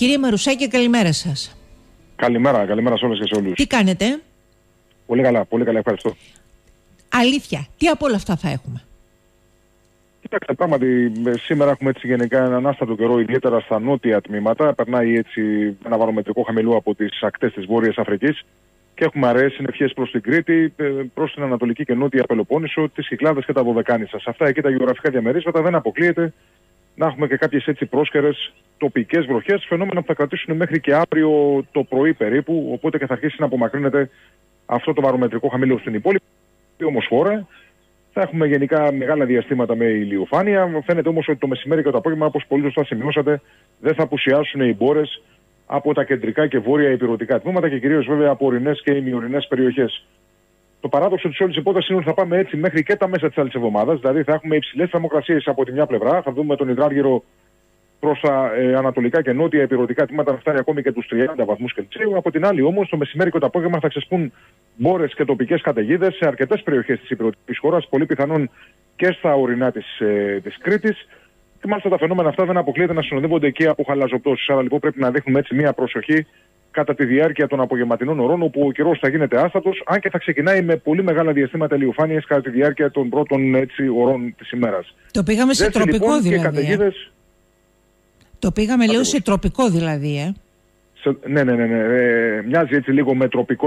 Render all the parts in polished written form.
Κύριε Μαρουσάκη, καλημέρα σας. Καλημέρα σε όλες και σε όλους. Τι κάνετε? Πολύ καλά, ευχαριστώ. Αλήθεια, τι από όλα αυτά θα έχουμε? Κοιτάξτε, πράγματι σήμερα έχουμε έτσι γενικά έναν άστατο καιρό, ιδιαίτερα στα νότια τμήματα. Περνάει έτσι ένα βαρομετρικό χαμηλό από τις ακτές της Βόρειας Αφρικής και έχουμε αραιές συννεφιές προς την Κρήτη, προς την Ανατολική και Νότια Πελοπόννησο, τις Κυκλάδες και τα Δωδεκάνησα. Σε αυτά εκεί τα γεωγραφικά διαμερίσματα δεν αποκλείεται να έχουμε και κάποιες έτσι πρόσκαιρες τοπικές βροχές, φαινόμενα που θα κρατήσουν μέχρι και αύριο το πρωί περίπου, οπότε και θα αρχίσει να απομακρύνεται αυτό το βαρομετρικό χαμηλό στην υπόλοιπη ομοσφόρα. Θα έχουμε γενικά μεγάλα διαστήματα με ηλιοφάνεια. Φαίνεται όμως ότι το μεσημέρι και το απόγευμα, όπως πολύ σωστά σημειώσατε, δεν θα απουσιάσουν οι μπόρες από τα κεντρικά και βόρεια ηπειρωτικά τμήματα και κυρίως βέβαια από ορεινές και ημιορεινές περιοχές. Το παράδοξο της όλης υπόθεσης είναι ότι θα πάμε έτσι μέχρι και τα μέσα της άλλης εβδομάδας. Δηλαδή θα έχουμε υψηλές θερμοκρασίες από τη μια πλευρά, θα δούμε τον υδράργυρο προς τα ανατολικά και νότια ηπειρωτικά τμήματα να φτάνει ακόμη και τους 30 βαθμούς Κελσίου. Από την άλλη όμως, το μεσημέρι και το απόγευμα θα ξεσπούν μπόρες και τοπικές καταιγίδες σε αρκετές περιοχές της ηπειρωτικής χώρας, πολύ πιθανόν και στα ορεινά της Κρήτης. Και μάλιστα τα φαινόμενα αυτά δεν αποκλείεται να συνοδεύονται και από χαλαζοπτώσεις. Άρα λοιπόν πρέπει να δείχνουμε έτσι μια προσοχή κατά τη διάρκεια των απογευματινών ωρών, όπου ο καιρός θα γίνεται άστατος, αν και θα ξεκινάει με πολύ μεγάλα διαστήματα ηλιοφάνειας κατά τη διάρκεια των πρώτων έτσι ωρών της ημέρας. Το πήγαμε σε τροπικό λοιπόν, δηλαδή. Το πήγαμε λίγο σε τροπικό δηλαδή, Ναι. Μοιάζει έτσι λίγο με τροπικό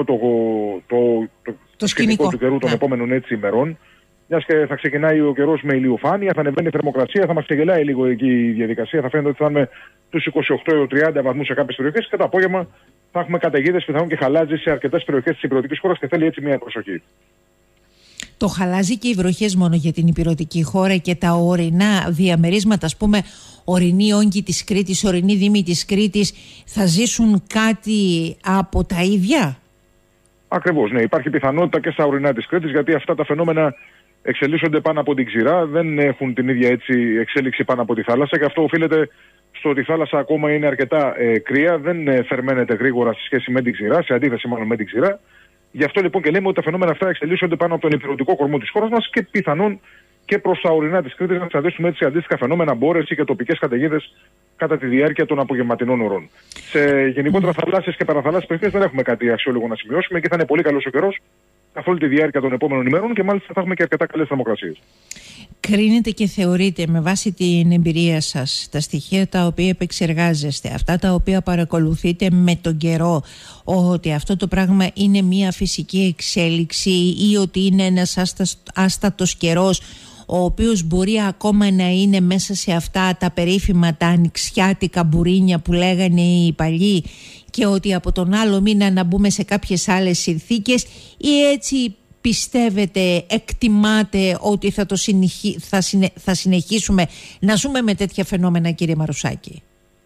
το σκηνικό του καιρού των επόμενων έτσι ημερών. Μιας και θα ξεκινάει ο καιρός με ηλιοφάνεια, θα ανεβαίνει η θερμοκρασία, θα μας ξεγελάει λίγο εκεί η διαδικασία. Θα φαίνεται ότι θα είμαι τους 28 έως 30 βαθμούς σε κάποιες περιοχές και το απόγευμα θα έχουμε καταιγίδες πιθανόν και χαλάζι σε αρκετές περιοχές της ηπειρωτικής χώρας και θέλει έτσι μια προσοχή. Το χαλάζι και οι βροχές μόνο για την ηπειρωτική χώρα και τα ορεινά διαμερίσματα, ας πούμε, ορεινοί όγκοι της Κρήτης, ορεινοί δήμοι της Κρήτης, θα ζήσουν κάτι από τα ίδια? Ακριβώς, ναι. Υπάρχει πιθανότητα και στα ορεινά της Κρήτης, γιατί αυτά τα φαινόμενα εξελίσσονται πάνω από την ξηρά, δεν έχουν την ίδια έτσι εξέλιξη πάνω από τη θάλασσα και αυτό οφείλεται στο ότι η θάλασσα ακόμα είναι αρκετά κρύα, δεν θερμαίνεται γρήγορα σε σχέση με την ξηρά, σε αντίθεση μάλλον με την ξηρά. Γι' αυτό λοιπόν και λέμε ότι τα φαινόμενα αυτά εξελίσσονται πάνω από τον ηπειρωτικό κορμό της χώρας μας και πιθανόν και προς τα ορεινά της Κρήτης να ξαναδέσουμε έτσι αντίστοιχα φαινόμενα, μπόρες ή και τοπικές καταιγίδες κατά τη διάρκεια των απογευματινών ωρών. Σε γενικότερα θαλάσσιες και παραθαλάσσιες περιοχές δεν έχουμε κάτι αξιόλογο να σημειώσουμε και θα είναι πολύ καλός ο καιρός καθ' όλη τη διάρκεια των επόμενων ημερών και μάλιστα θα έχουμε και αρκετά καλές θερμοκρασίες. Κρίνετε και θεωρείτε με βάση την εμπειρία σας, τα στοιχεία τα οποία επεξεργάζεστε, αυτά τα οποία παρακολουθείτε με τον καιρό, ότι αυτό το πράγμα είναι μια φυσική εξέλιξη ή ότι είναι ένας άστατος καιρός ο οποίος μπορεί ακόμα να είναι μέσα σε αυτά τα περίφημα τα ανοιξιάτικα μπουρίνια που λέγανε οι παλιοί και ότι από τον άλλο μήνα να μπούμε σε κάποιες άλλες συνθήκες, ή έτσι πιστεύετε, εκτιμάτε ότι θα συνεχίσουμε να ζούμε με τέτοια φαινόμενα, κύριε Μαρουσάκη?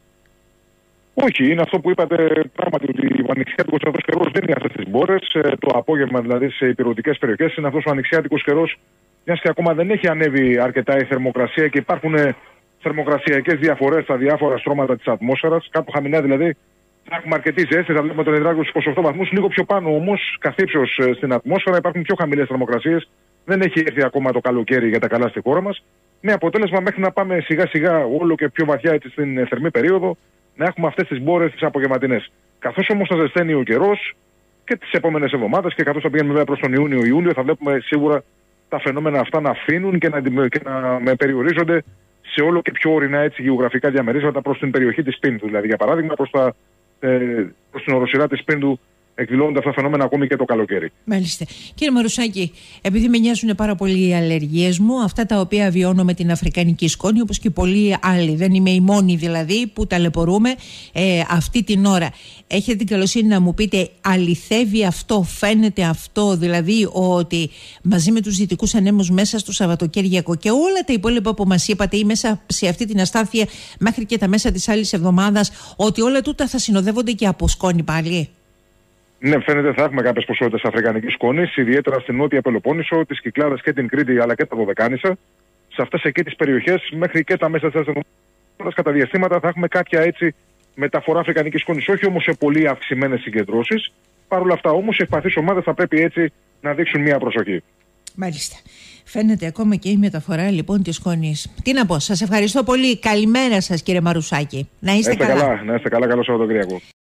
Όχι, είναι αυτό που είπατε πράγματι, ότι ο ανοιξιάτικος αυτός καιρός δεν είναι αυτές τις μπόρες. Το απόγευμα δηλαδή σε ηπειρωτικές περιοχές είναι αυτός ο ανοιξιάτικος καιρός, μιας και ακόμα δεν έχει ανέβει αρκετά η θερμοκρασία και υπάρχουν θερμοκρασιακές διαφορές στα διάφορα στρώματα της ατμόσφαιρας. Κάπου χαμηλά δηλαδή θα έχουμε αρκετή ζέστη, θα βλέπουμε τον υδράργυρο στους 28 βαθμούς. Λίγο πιο πάνω όμως, καθ' ύψος στην ατμόσφαιρα, υπάρχουν πιο χαμηλές θερμοκρασίες. Δεν έχει έρθει ακόμα το καλοκαίρι για τα καλά στη χώρα μας. Με αποτέλεσμα μέχρι να πάμε σιγά σιγά όλο και πιο βαθιά έτσι στην θερμή περίοδο να έχουμε αυτές τις μπόρες τις απογευματινές. Καθώς όμως θα ζεσταίνει ο καιρός και τις επόμενες εβδομάδες και καθώς θα πηγαίνουμε βέβαια προς τον Ιούνιο-Ιούλιο, θα βλέπουμε σίγουρα τα φαινόμενα αυτά να αφήνουν και να περιορίζονται σε όλο και πιο ορεινά έτσι γεωγραφικά διαμερίσματα προς την περιοχή της Πίνδου. Δηλαδή, για παράδειγμα, προς την οροσειρά της Πίνδου εκδηλώνονται αυτά τα φαινόμενα ακόμη και το καλοκαίρι. Μάλιστα. Κύριε Μαρουσάκη, επειδή με νοιάζουν πάρα πολύ οι αλλεργίες μου, αυτά τα οποία βιώνω με την αφρικανική σκόνη, όπως και πολλοί άλλοι, δεν είμαι η μόνη δηλαδή που ταλαιπωρούμε αυτή την ώρα. Έχετε την καλοσύνη να μου πείτε, αληθεύει αυτό, φαίνεται αυτό, δηλαδή ότι μαζί με τους δυτικούς ανέμους μέσα στο Σαββατοκύριακο και όλα τα υπόλοιπα που μας είπατε ή μέσα σε αυτή την αστάθεια μέχρι και τα μέσα της άλλης εβδομάδας, ότι όλα τούτα θα συνοδεύονται και από σκόνη πάλι? Ναι, φαίνεται θα έχουμε κάποιες ποσότητες αφρικανικής σκόνης, ιδιαίτερα στην Νότια Πελοπόννησο, τις Κυκλάδες και την Κρήτη αλλά και τα Δωδεκάνησα. Σε αυτές εκεί τις περιοχές, μέχρι και τα μέσα της εβδομάδας, κατά διαστήματα θα έχουμε κάποια έτσι μεταφορά αφρικανικής σκόνης, όχι όμως σε πολύ αυξημένες συγκεντρώσεις. Παρ' όλα αυτά όμως, οι ευπαθείς ομάδες θα πρέπει έτσι να δείξουν μια προσοχή. Μάλιστα. Φαίνεται ακόμα και η μεταφορά λοιπόν της σκόνης. Τι να πω, σας ευχαριστώ πολύ. Καλημέρα σας κύριε Μαρουσάκη. Να είστε καλά. Να είστε καλά, καλό Σαββατοκύριακο.